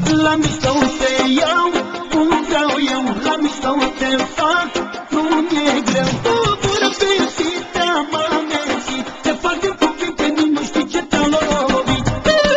La mișto te iau, cum vreau eu, la mișto te fac, nu mi-e greu. Tu pură fericită mă mergi, te fac din cuvinte, nici nu știi ce te-a lovit.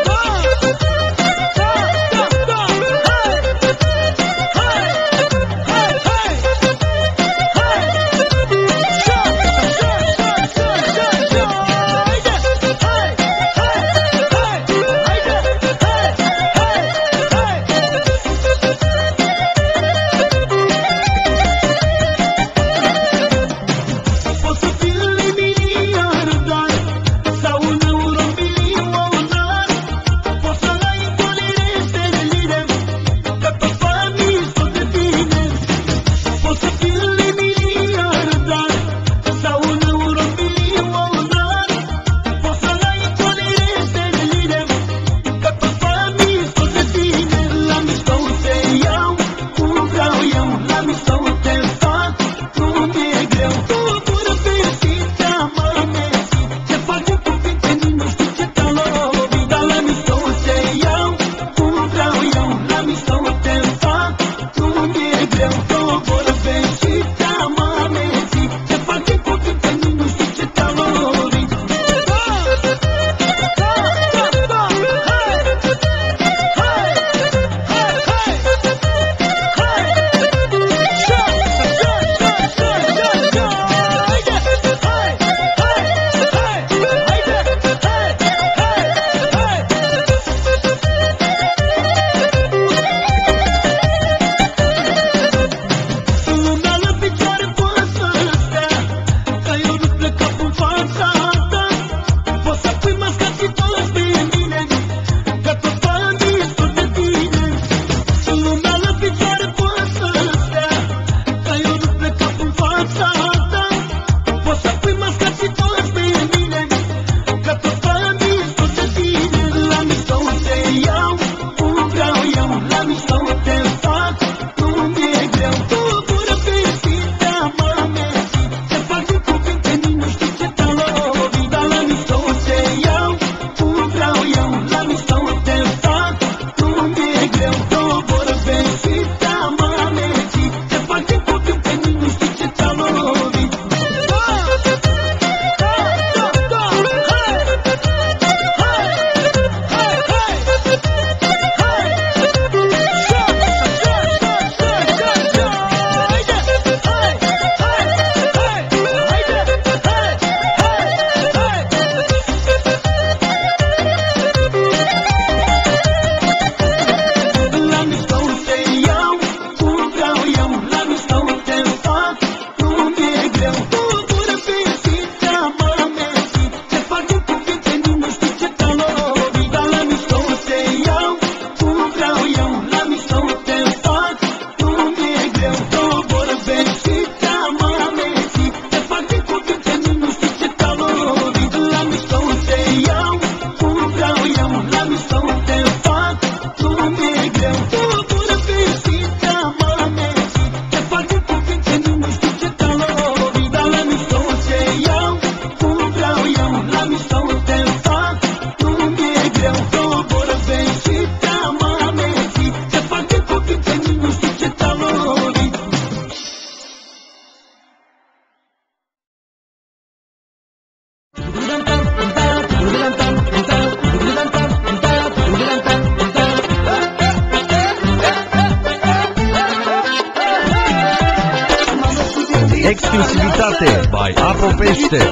Exclusivitate by Apo Pește.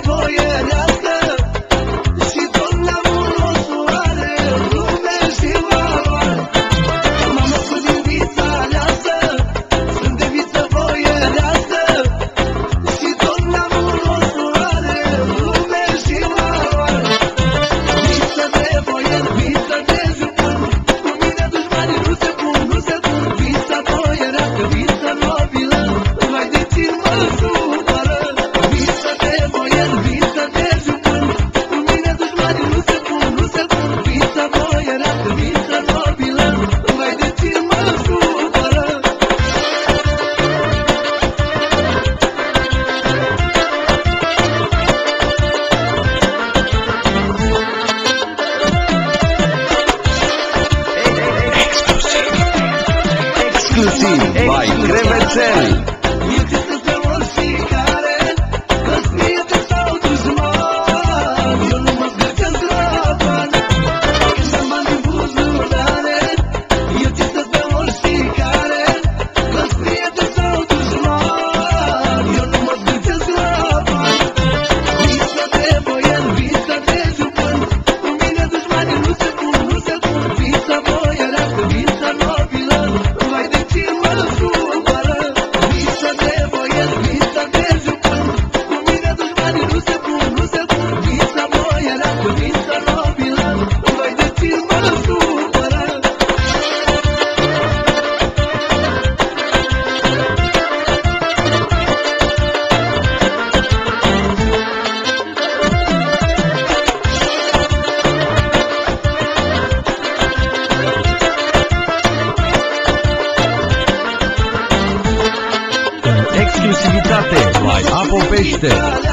Visa de voier, visa de Exclusiv by Crevețel. Exclusivitate by Apo Pește.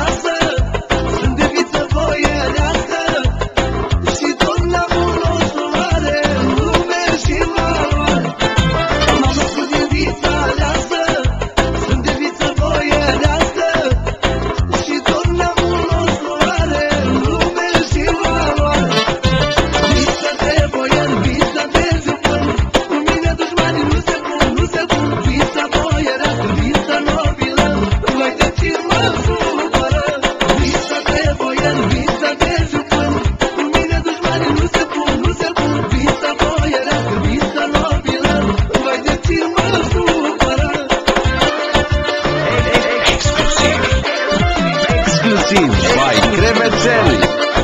By Crevețel.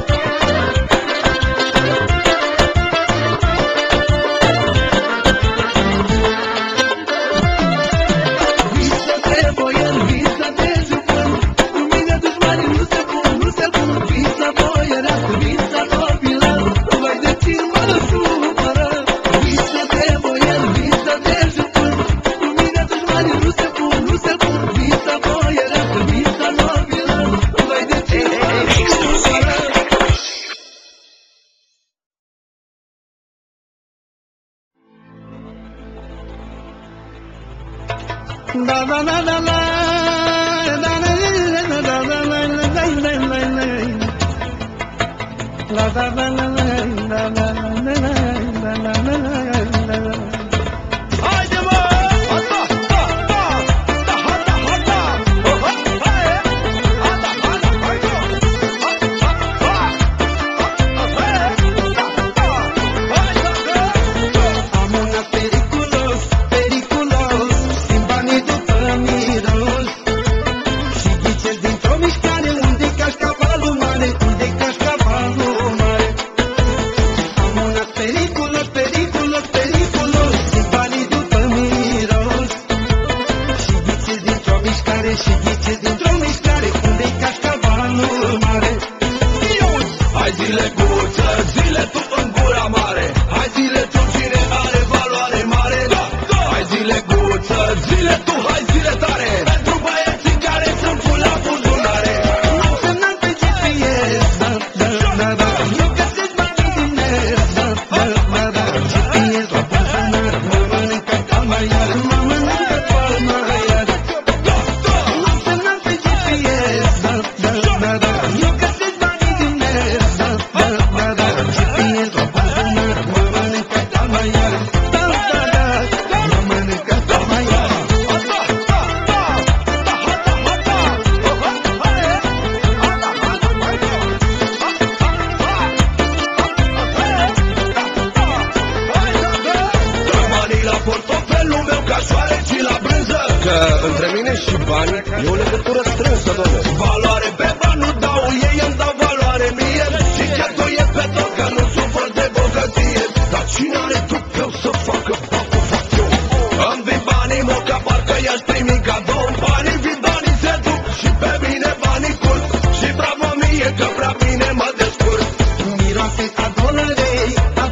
Între mine și bani e o legătură strânsă, domnule. Valoare pe bani nu dau, ei îmi dau valoare mie. Și cheltuiesc pe tot că nu sufăr de bogăție. Dar cine are trupeu să facă bacul fac eu? Îmi vin banii moca, parcă i-aș primi cadou. Banii vin, banii se duc și pe mine banii curg. Și bravo mie că prea bine mă descurc. Miroase a dolărei,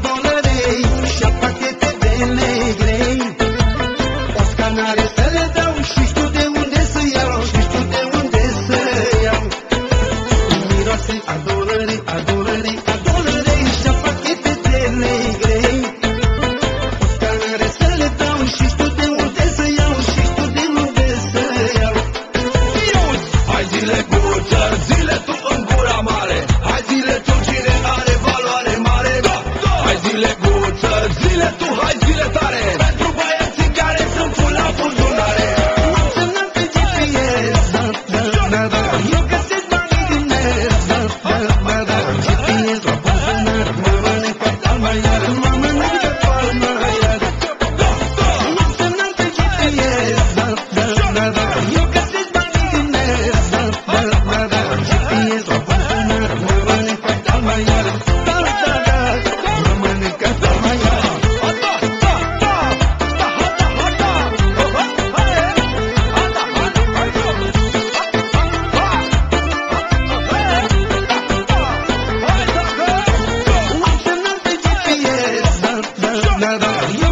și a pachete de negrei. O scanare să le dau și știu de unde să iau, Miroase a dolărei, și a pachete de negrei. O scanare să le dau și știu de unde da da